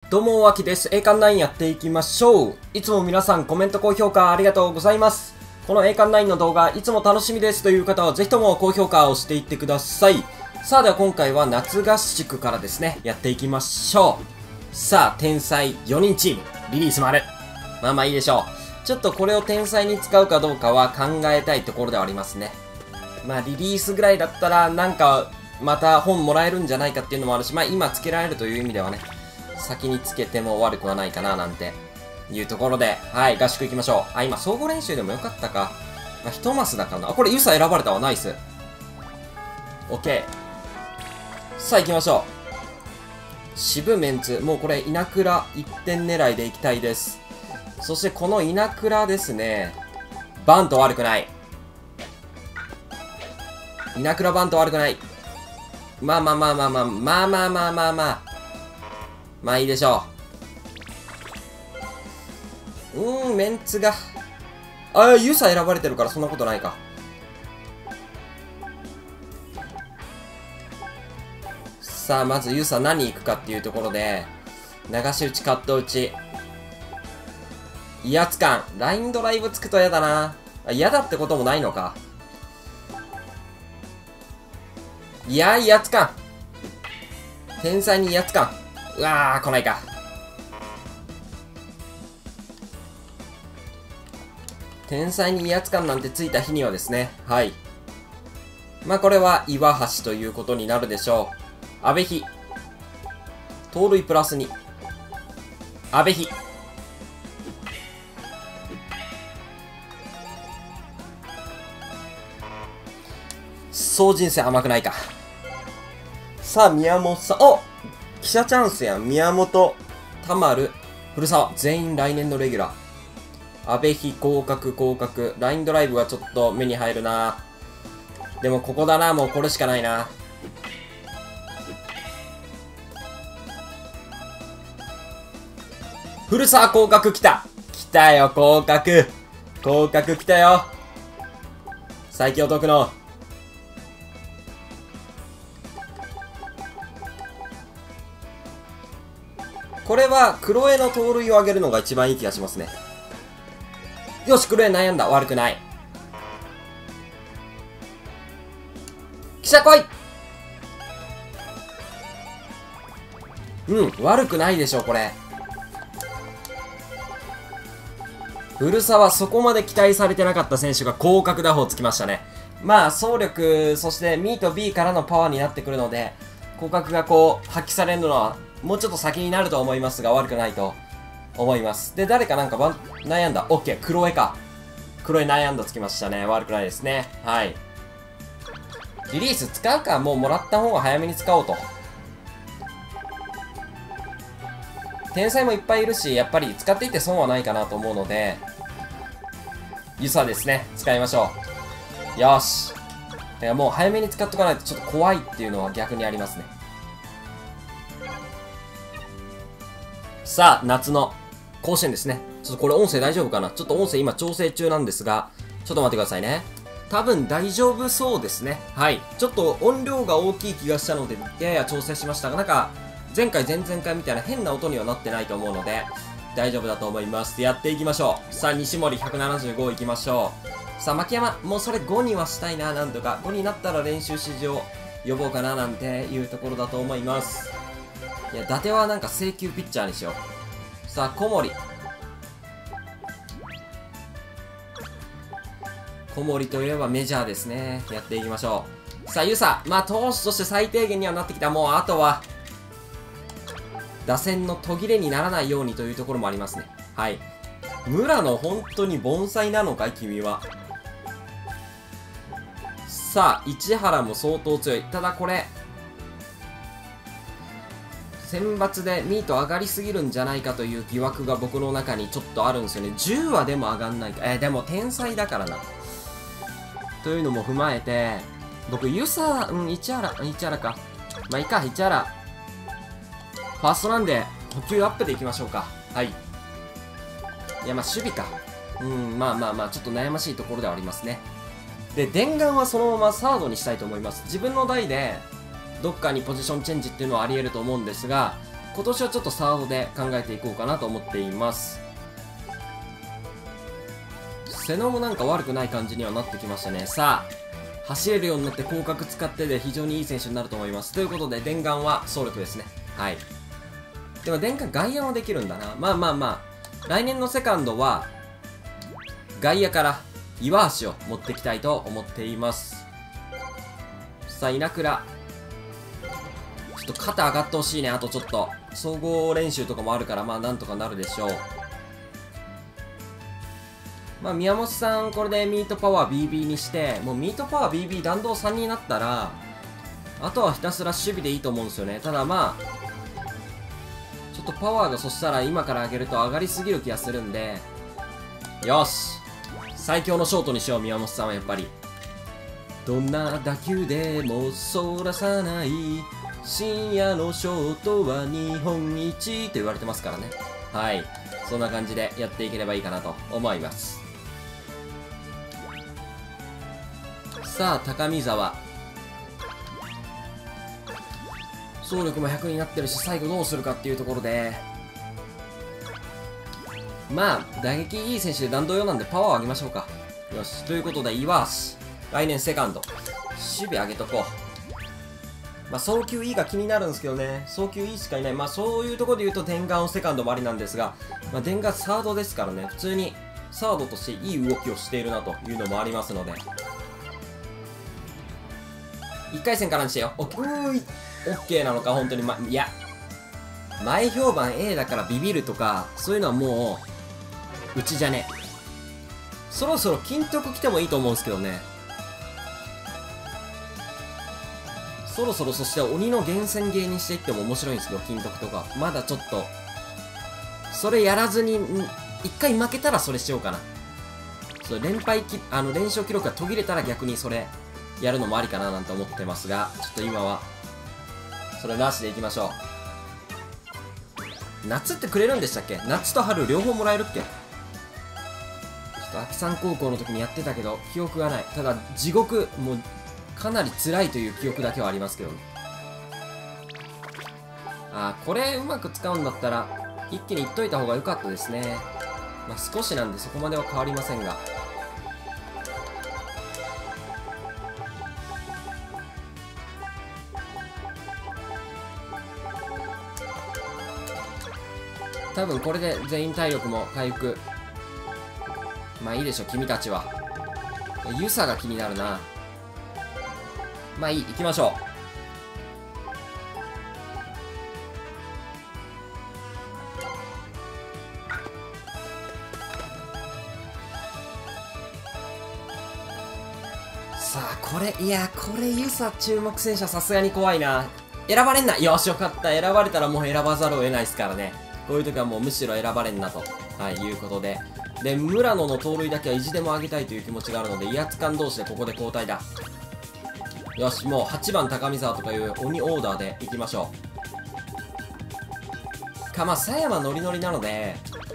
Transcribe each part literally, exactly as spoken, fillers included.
どうも、わきです。栄冠ナインやっていきましょう。いつも皆さんコメント高評価ありがとうございます。この栄冠ナインの動画いつも楽しみですという方はぜひとも高評価をしていってください。さあでは今回は夏合宿からですね、やっていきましょう。さあ、天才よにんチーム、リリース丸。まあまあいいでしょう。ちょっとこれを天才に使うかどうかは考えたいところではありますね。まあリリースぐらいだったらなんかまた本もらえるんじゃないかっていうのもあるし、まあ今つけられるという意味ではね、先につけても悪くはないかななんていうところで、はい、合宿行きましょう。あ、今総合練習でもよかったか。まあ、一マスだからな。あ、これユサ選ばれたわ。ナイス。オッケー。さあ行きましょう。渋メンツ。もうこれ稲倉いってん狙いでいきたいです。そしてこの稲倉ですね。バント悪くない。稲倉バント悪くない。まあまあまあまあまあ、まあまあまあまあまあ。まあいいでしょう。うーん、メンツが。ああ、ユサ選ばれてるからそんなことないか。さあ、まずユサ何行くかっていうところで、流し打ち、カット打ち。威圧感。ラインドライブつくと嫌だな。あ、嫌だってこともないのか。いや、威圧感。天才に威圧感。うわー、来ないか。天才に威圧感なんてついた日にはですね、はい。まあこれは岩橋ということになるでしょう。阿部比。盗塁プラスに。阿部比。総人生甘くないか。さあ、宮本さん。お記者チャンスやん。宮本、田丸、古澤。全員来年のレギュラー。阿部比、降格、降格。ラインドライブがちょっと目に入るな。でもここだな。もうこれしかないな。古澤降格来た。来たよ、降格。降格来たよ。最強徳の。これは黒江の盗塁を上げるのが一番いい気がしますね。よし、黒江悩んだ。悪くない。記者来い。うん、悪くないでしょ、これ。古澤、そこまで期待されてなかった選手が降格打法つきましたね。まあ、走力、そしてミート B からのパワーになってくるので、降格がこう、発揮されるのは、もうちょっと先になると思いますが、悪くないと思います。で、誰かなんかばん悩んだ。オッケー、黒江か。黒江悩んだつきましたね。悪くないですね。はい。リリース使うか。もうもらった方が早めに使おうと。天才もいっぱいいるし、やっぱり使っていって損はないかなと思うので、ユサですね。使いましょう。よし。いや、もう早めに使っとかないとちょっと怖いっていうのは逆にありますね。さあ、夏の甲子園ですね。ちょっとこれ音声大丈夫かな？ちょっと音声今調整中なんですが、ちょっと待ってくださいね。多分大丈夫そうですね。はい。ちょっと音量が大きい気がしたので、やや調整しましたが、なんか、前回前々回みたいな変な音にはなってないと思うので、大丈夫だと思います。やっていきましょう。さあ、西森ひゃくななじゅうごいきましょう。さあ、牧山、もうそれごにはしたいな、なんとか。ごになったら練習指示を呼ぼうかな、なんていうところだと思います。いや、伊達はなんか請求ピッチャーにしよう。さあ、小森。小森といえばメジャーですね。やっていきましょう。さあ、ユサ。まあ、投手として最低限にはなってきた。もう、あとは、打線の途切れにならないようにというところもありますね。はい。村野、本当に盆栽なのかい君は。さあ、市原も相当強い。ただこれ、選抜でミート上がりすぎるんじゃないかという疑惑が僕の中にちょっとあるんですよね。じゅうはでも上がんないか。えー、でも天才だからな。というのも踏まえて、僕、ユサ、うん、市原、市原か。まあいいか、市原。ファーストなんで、補給アップでいきましょうか。はい。いや、まあ守備か。うん、まあまあまあ、ちょっと悩ましいところではありますね。で、伝願はそのままサードにしたいと思います。自分の代で、どっかにポジションチェンジっていうのはあり得ると思うんですが、 今年はちょっとサードで考えていこうかなと思っています。瀬野もなんか悪くない感じにはなってきましたね。さあ、走れるようになって広角使ってで非常にいい選手になると思います。ということで、電丸は総力ですね。はい。でも電丸外野もできるんだな。まあまあまあ、来年のセカンドは、外野から岩橋を持っていきたいと思っています。さあ、稲倉。ちょっと肩上がってほしいね。あとちょっと。総合練習とかもあるから、まあなんとかなるでしょう。まあ、宮本さん、これでミートパワー ビービー にして、もうミートパワー ビービー 弾道さんになったら、あとはひたすら守備でいいと思うんですよね。ただまあ、ちょっとパワーがそしたら今から上げると上がりすぎる気がするんで、よし最強のショートにしよう、宮本さんはやっぱり。どんな打球でもそらさない、深夜のショートは日本一と言われてますからね。はい。そんな感じでやっていければいいかなと思います。さあ、高見沢。走力もひゃくになってるし、最後どうするかっていうところで。まあ、打撃いい選手で弾道用なんでパワーを上げましょうか。よし。ということで、岩橋。来年セカンド。守備上げとこう。まあ、送球いいが気になるんですけどね。送球いいしかいない。まあ、そういうところで言うと、電丸をセカンドもありなんですが、まあ、電丸サードですからね。普通にサードとしていい動きをしているなというのもありますので。いっかい戦からにしてよ。おっーい。オッケーなのか、本当に。ま、いや。前評判 A だからビビるとか、そういうのはもう、うちじゃね。そろそろ金徳来てもいいと思うんですけどね。そろそろそして鬼の厳選芸にしていっても面白いんですけど、金徳とか。まだちょっと、それやらずに、一回負けたらそれしようかな。それ連敗き、あの、連勝記録が途切れたら逆にそれ、やるのもありかななんて思ってますが、ちょっと今は、それなしでいきましょう。夏ってくれるんでしたっけ？夏と春両方もらえるっけ？ちょっと秋山高校の時にやってたけど、記憶がない。ただ、地獄、もう、かなり辛いという記憶だけはありますけどね。あー、これうまく使うんだったら、一気にいっといた方が良かったですね。まあ少しなんでそこまでは変わりませんが。多分これで全員体力も回復。まあいいでしょ、君たちは。ユサが気になるな。まあいい、行きましょう。さあ、これ、いや、これユサ注目選手はさすがに怖いな。選ばれんな。よし、よかった。選ばれたらもう選ばざるを得ないですからね。こういう時はもうむしろ選ばれんなと、はい、いうことで。で、村野の盗塁だけは意地でも上げたいという気持ちがあるので、威圧感同士でここで交代だ。よし、もうはちばん高見沢とかいう鬼オーダーでいきましょう。か、まあ、狭山ノリノリなので、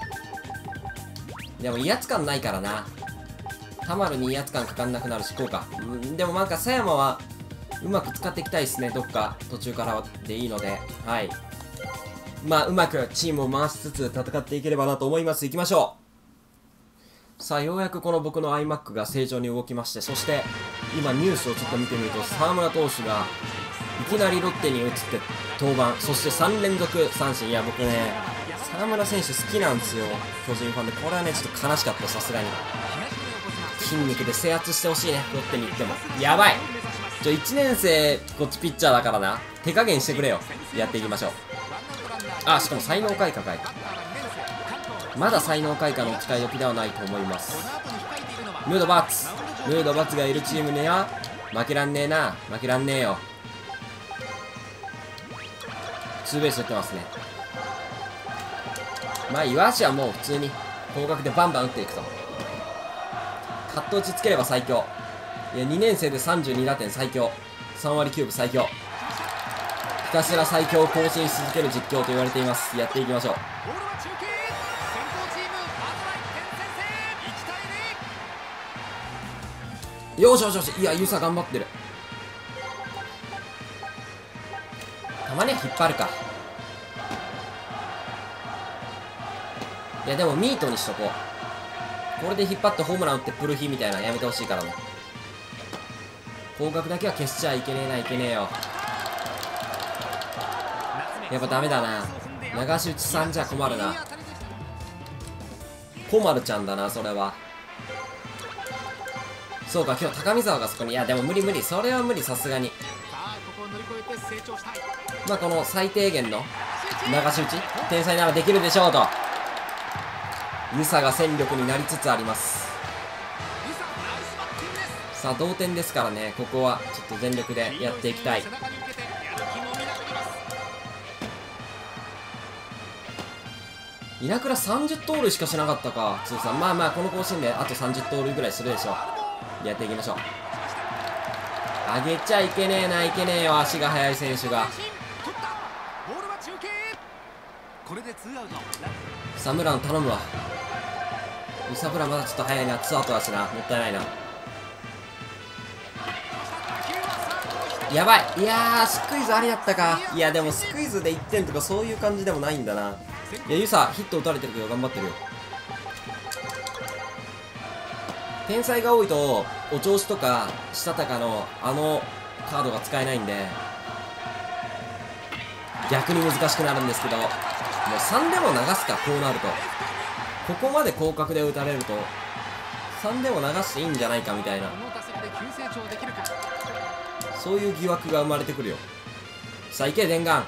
でも威圧感ないからな。田丸に威圧感かかんなくなるし、こうか。うん、でもなんか狭山は、うまく使っていきたいですね。どっか途中からでいいので、はい。まあ、うまくチームを回しつつ戦っていければなと思います。行きましょう。さあ、ようやくこの僕の iMac が正常に動きまして、そして、今ニュースをちょっと見てみると、沢村投手が、いきなりロッテに移って登板、そしてさんれんぞく三振。いや、僕ね、沢村選手好きなんですよ。巨人ファンで。これはね、ちょっと悲しかった、さすがに。筋肉で制圧してほしいね、ロッテに行っても。やばい！ちょ、いちねん生、こっちピッチャーだからな。手加減してくれよ。やっていきましょう。あ、しかも才能開花かい。まだ才能開花の期待時ではないと思います。ムードバツムードバツがいるチームには負けらんねえな。負けらんねえよ。ツーベース打ってますね。まあ岩橋はもう普通に広角でバンバン打っていくと。カット打ちつければ最強。いや、にねん生でさんじゅうにだてん最強。さんわりきゅうぶ最強。ひたすら最強を更新し続ける実況と言われています。やっていきましょう。よしよしよし。いや、ユサ頑張ってる。たまには引っ張るか。 いやでもミートにしとこう。これで引っ張ってホームラン打ってプルヒみたいなのやめてほしいからね。広角だけは消しちゃいけねえないけねえよ。やっぱダメだな。流し打ちさんじゃ困るな。コマルちゃんだなそれは。そうか今日高見沢がそこに。いやでも無理無理、それは無理、さすがに。まあこの最低限の流し打ち天才ならできるでしょうと。ユサが戦力になりつつあります。さあ同点ですからね、ここはちょっと全力でやっていきたい。稲倉さんじゅう盗塁しかしなかったか通算。まあまあこの甲子園であとさんじゅう盗塁ぐらいするでしょう。やっていきましょう。上げちゃいけねえないけねえよ、足が速い選手が。サムラン頼むわ。ウサブラまだちょっと早いな、ツーアウトだしな、もったいないな。やばい。いやースクイズありだったか。いやでもスクイズでいってんとかそういう感じでもないんだな。いやユサヒット打たれてるけど頑張ってるよ。天才が多いとお調子とかしたたかのあのカードが使えないんで逆に難しくなるんですけど、もうさんでも流すか。こうなるとここまで広角で打たれるとさんでも流していいんじゃないかみたいな、そういう疑惑が生まれてくるよ。さあ行け伝願。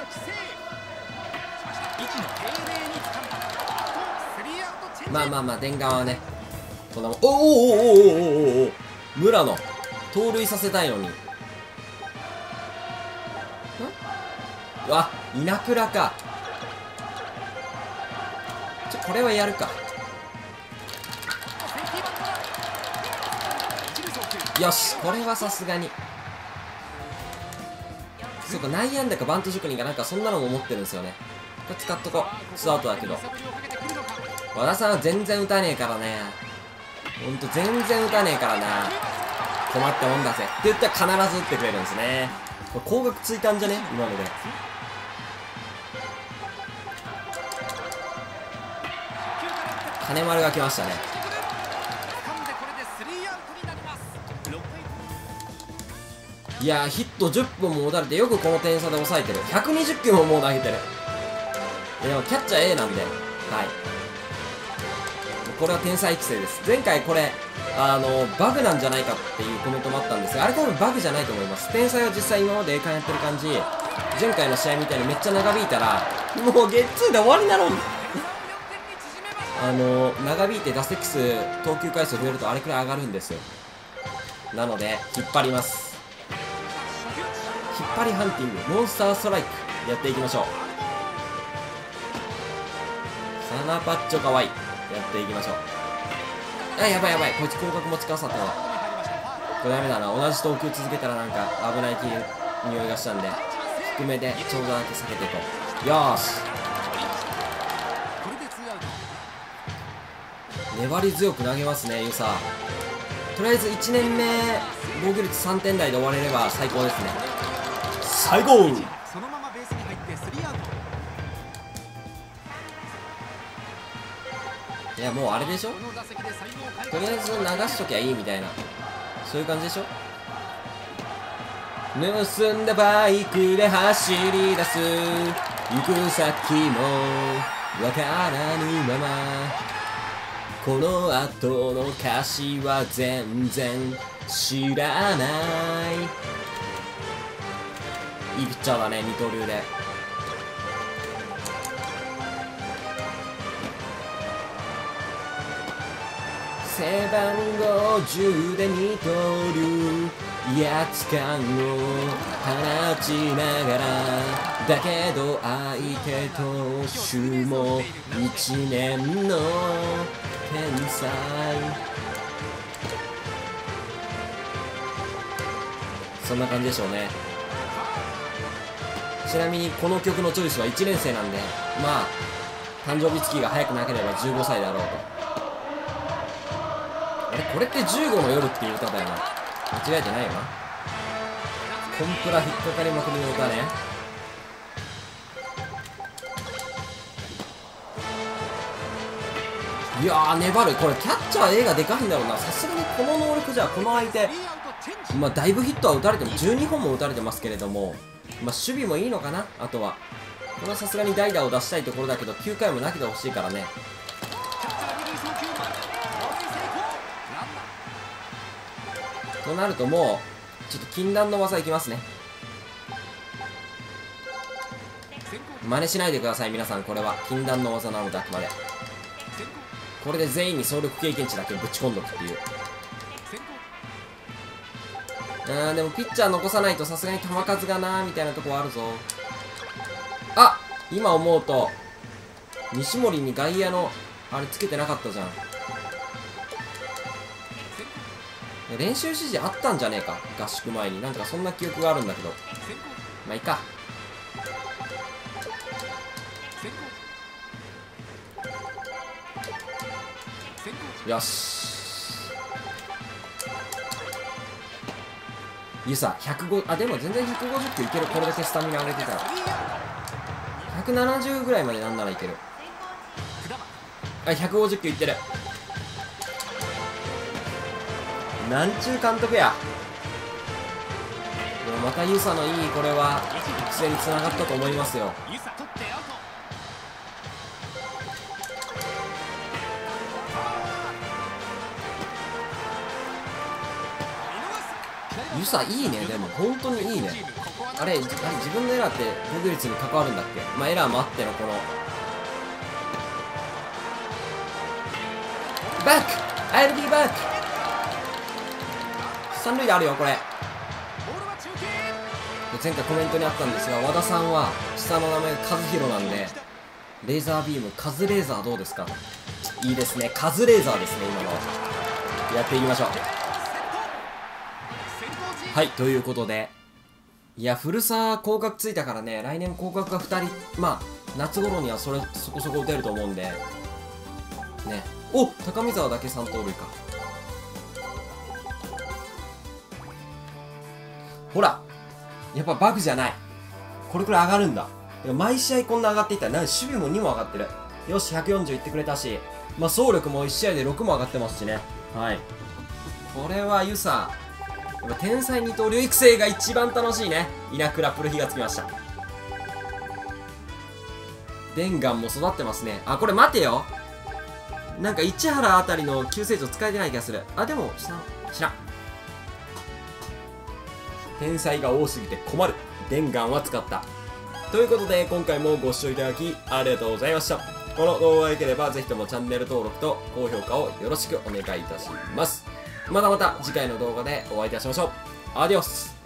まあまあまあ伝願はねこんなもん。おおおおおおおお村野盗塁させたいのに。んうわ稲倉か。ちょこれはやるか。よしこれはさすがに。そうか内野安打かバント職人かなんかそんなのも持ってるんですよね。これ使っとこう。ツーアウトだけど和田さんは全然打たねえからね。ほんと全然打たねえからな。困ったもんだぜって言ったら必ず打ってくれるんですね。これ高額ついたんじゃね今ので。金丸が来ましたね。いやーヒットじゅっぽんも打たれてよくこの点差で抑えてる。ひゃくにじゅっキロももう投げてる。いやでもキャッチャー A なんで、はい、これは天才育成です。前回これあのバグなんじゃないかっていうコメントもあったんですが、あれ多分バグじゃないと思います。天才は実際今まで栄冠やってる感じ、前回の試合みたいにめっちゃ長引いたらもうゲッツーで終わりなのにあの長引いて打席数投球回数増えるとあれくらい上がるんですよ。なので引っ張ります。引っ張りハンティングモンスターストライクやっていきましょう。サナパッチョかわいいやっていきましょう。あやばいやばいこいつ広角持ちかさったわ。これダメだな。同じ投球続けたらなんか危ない匂いがしたんで低めでちょうどだけ避けていこう。よーし粘り強く投げますねユサ。とりあえずいちねんめ防御率さんてん台で終われれば最高ですね。最高。いやもうあれでしょ、とりあえず流しときゃいいみたいなそういう感じでしょ。盗んだバイクで走り出す行く先もわからぬままこの後の歌詞は全然知らない。いいピッチャーだね二刀流で。背番号じゅうで二刀流威圧感を放ちながらだけど相手投手もいちねんの天才。そんな感じでしょうね。ちなみにこの曲のチョイスはいちねん生なんでまあ誕生日月が早くなければじゅうごさいだろうと。あれこれってじゅうごの夜っていう歌だよな。間違えてないよな。コンプラ引っかかりまくりの歌ね。 いやー粘る。これキャッチャー A がでかいんだろうな。さすがにこの能力じゃこの相手、まあだいぶヒットは打たれてもじゅうにほんも打たれてますけれども、まあ守備もいいのかな。あとはこれはさすがに代打を出したいところだけど、きゅうかいも投げてほしいからね。となるともうちょっと禁断の技いきますね。真似しないでください皆さん。これは禁断の技なのであくまで。これで全員に総力経験値だけぶち込んどくっていう。あーでもピッチャー残さないとさすがに球数がなーみたいなとこはあるぞ。あ、今思うと西森に外野のあれつけてなかったじゃん。練習指示あったんじゃねえか、合宿前に。なんかそんな記憶があるんだけど、まあいいか。よし、ユサひゃくごじゅう、あでも全然ひゃくごじゅっキロいける。これだけスタミナ上げてたらひゃくななじゅうぐらいまでなんならいける。あ、ひゃくごじゅっキロいってる。なんちゅう監督や。でもまたユサのいい、これは育成につながったと思いますよ。ユサいいね。でも本当にいいね。あれ、あれ自分のエラーって防御率に関わるんだっけ。まあエラーもあってのこのバック I'll be back。 三塁であるよこれ。前回コメントにあったんですが、和田さんは下の名前がカズヒロなんで、レーザービームカズレーザーどうですか。いいですね、カズレーザーですね。今のやっていきましょう。はい、ということで、いや古さ降格ついたからね、来年降格がふたり、まあ夏頃にはそれそこそこ打てると思うんでね。お、高見沢だけさん盗塁か。ほらやっぱバグじゃない。これくらい上がるんだ。毎試合こんな上がっていったら、なんか守備もにも上がってる。よし、ひゃくよんじゅういってくれたし、まあ走力もいち試合でろくも上がってますしね。はい、これはユサやっぱ天才二刀流育成が一番楽しいね。稲倉プルヒがつきました。デンガンも育ってますね。あ、これ待てよ、なんか市原あたりの救世主使えてない気がする。あ、でも知らん知らん。天才が多すぎて困る。デンガンは使った。ということで今回もご視聴いただきありがとうございました。この動画が良ければぜひともチャンネル登録と高評価をよろしくお願いいたします。またまた次回の動画でお会いいたしましょう。アディオス。